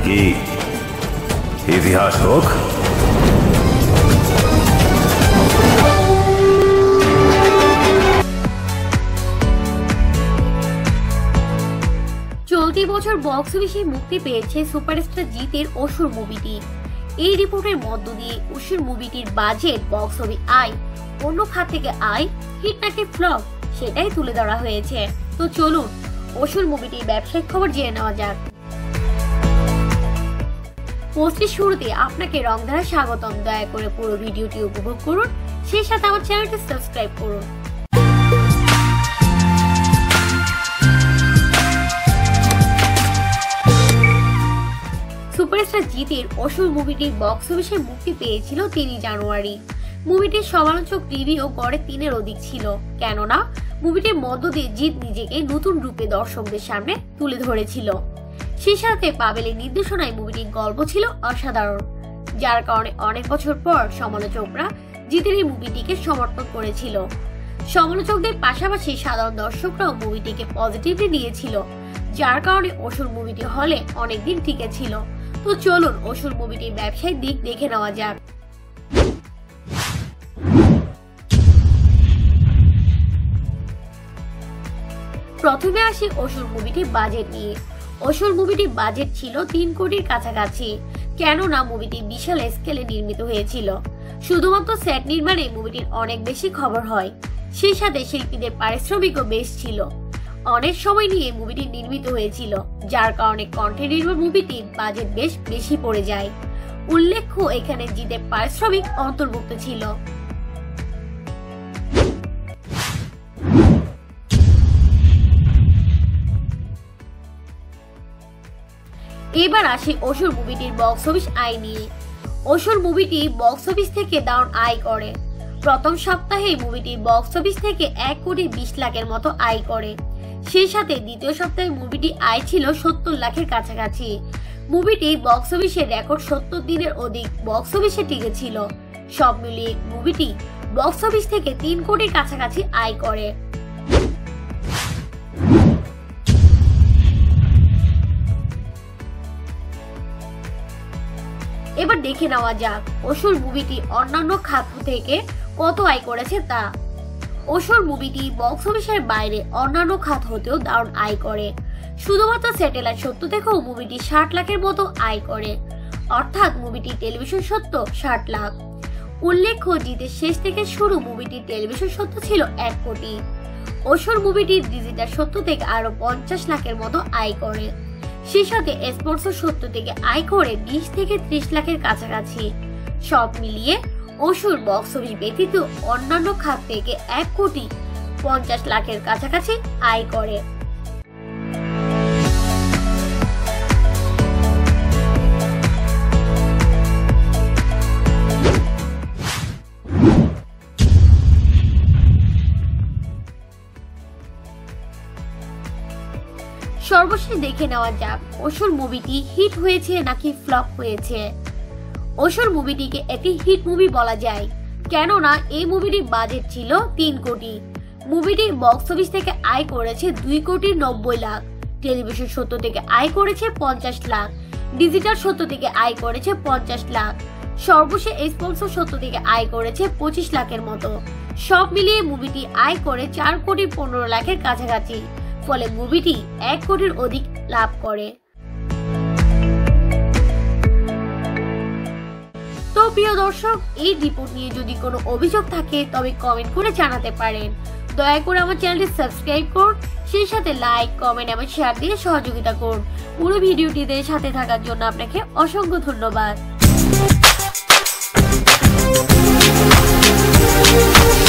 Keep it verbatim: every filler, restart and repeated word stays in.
কি ইতিহাস হোক। চলতি বছর বক্স অফিসে মুক্তি পেয়েছে সুপারস্টার জিতের অসুর মুভিটি। এই রিপোর্টের মধ্য দিয়ে অসুর মুভিটির বাজেট, বক্স অফিস আয়, অন্য খাত থেকে আয়, হিট নাকি ফ্লপ সেটাই তুলে ধরা হয়েছে। তো চলুন অসুর মুভিটির ব্যবসায়িক খবর জেনে নেওয়া যাক। পোস্টের শুরুতে আপনাকে রংধারা স্বাগতম। দয়া করে পুরো ভিডিওটি উপভোগ করুন, সেই সাথে আমার চ্যানেলটি সাবস্ক্রাইব করুন। সুপারস্টার জিতের অসুর মুভিটির বক্স অফিসে মুক্তি পেয়েছিল তিনই জানুয়ারি। মুভিটির সমালোচক রিভিউ গড়ে তিনের অধিক ছিল, কেননা মুভিটির মধ্য দিয়ে জিৎ নিজেকে নতুন রূপে দর্শকদের সামনে তুলে ধরেছিল। সেই সাথে পাভেলের নির্দেশনায় মুভিটির গল্প ছিল অসাধারণ, যার কারণে অনেক বছর পর সমালোচকরা জিতের এই মুভিটিকে সমর্থন করেছিল। সমালোচকদের পাশাপাশি সাধারণ দর্শকরাও মুভিটিকে পজিটিভলি নিয়েছিল, যার কারণে অসুর মুভিটি হলে অনেকদিন টিকে ছিল। তো চলুন অসুর মুভিটির ব্যবসায়িক দিক দেখে নেওয়া যাক। প্রথমে আসি অসুর মুভিটির বাজেট নিয়ে। অসুর মুভিটির বাজেট ছিল তিন কোটির কাছাকাছি, কেননা মুভিটি বিশাল স্কেলে নির্মিত হয়েছিল। শুধুমাত্র সেট নির্মাণে মুভিটির অনেক বেশি খবর হয়, সেই সাথে শিল্পীদের পারিশ্রমিকও বেশ ছিল। অনেক সময় নিয়ে মুভিটি নির্মিত হয়েছিল, যার কারণে কন্টেন্ট নির্ভর মুভিটির বাজেট বেশ বেশি পড়ে যায়। উল্লেখ্য এখানে জিতের পারিশ্রমিক অন্তর্ভুক্ত ছিল। এবার আসি অসুর মুভিটির বক্স অফিস আয় নিয়ে। অসুর মুভিটি বক্স অফিস থেকে দারুণ আয় করে। প্রথম সপ্তাহে মুভিটি বক্স অফিস থেকে এক কোটি বিশ লাখের মতো আয় করে। সেই সাথে দ্বিতীয় সপ্তাহে মুভিটি আয় ছিল সত্তর লাখের কাছাকাছি। মুভিটি বক্স অফিসে রেকর্ড সত্তর দিনের অধিক বক্স অফিসে টিকেছিল। সব মিলিয়ে মুভিটি বক্স অফিস থেকে তিন কোটির কাছাকাছি আয় করে। এবার দেখে নেওয়া যাক অসুর মুভিটি অন্যান্য খাত থেকে কত আয় করেছে তা। অসুর মুভিটি বক্স অফিসের বাইরে অন্যান্য খাত হতেও দারুণ আয় করে। শুধুমাত্র স্যাটেলাইট সত্য থেকেও মুভিটি ষাট লাখের মতো আয় করে, অর্থাৎ মুভিটি টেলিভিশন সত্য ষাট লাখ। উল্লেখ্য জিতের শেষ থেকে শুরু মুভিটির টেলিভিশন সত্য ছিল এক কোটি। অসুর মুভিটি ডিজিটাল সত্য থেকে আরো পঞ্চাশ লাখের মতো আয় করে। সেই সাথে স্পন্সর সত্য থেকে আয় করে বিশ থেকে ত্রিশ লাখের কাছাকাছি। সব মিলিয়ে অসুর বক্স অফিস ব্যতীত অন্যান্য খাত থেকে এক কোটি পঞ্চাশ লাখের কাছাকাছি আয় করে। সর্বশেষ দেখে নেওয়া যাক অসুর মুভিটি হিট হয়েছে নাকি ফ্লপ হয়েছে। অসুর মুভিটিকে একটি হিট মুভি বলা যায়, কেননা এই মুভিটির বাজেট ছিল তিন কোটি। মুভিটির বক্স অফিস থেকে আয় করেছে দুই কোটি নব্বই লাখ, টেলিভিশন সত্য থেকে আয় করেছে পঞ্চাশ লাখ, ডিজিটাল সত্য থেকে আয় করেছে পঞ্চাশ লাখ, সর্বশেষ স্পন্সর সত্য থেকে আয় করেছে পঁচিশ লাখের মতো। সব মিলিয়ে মুভিটি আয় করে চার কোটি পনেরো লাখের কাছাকাছি। ফলে মুভিটি এক কোটির অধিক লাভ করে। তো প্রিয় দর্শক, এই রিপোর্ট নিয়ে যদি কোনো অভিযোগ থাকে তবে কমেন্ট করে জানাতে পারেন। দয়া করে আমার চ্যানেলটি সাবস্ক্রাইব করুন, সেই সাথে লাইক, কমেন্ট এবং শেয়ার দিয়ে সহযোগিতা করুন। পুরো ভিডিওটিতে সাথে থাকার জন্য আপনাকে অসংখ্য ধন্যবাদ।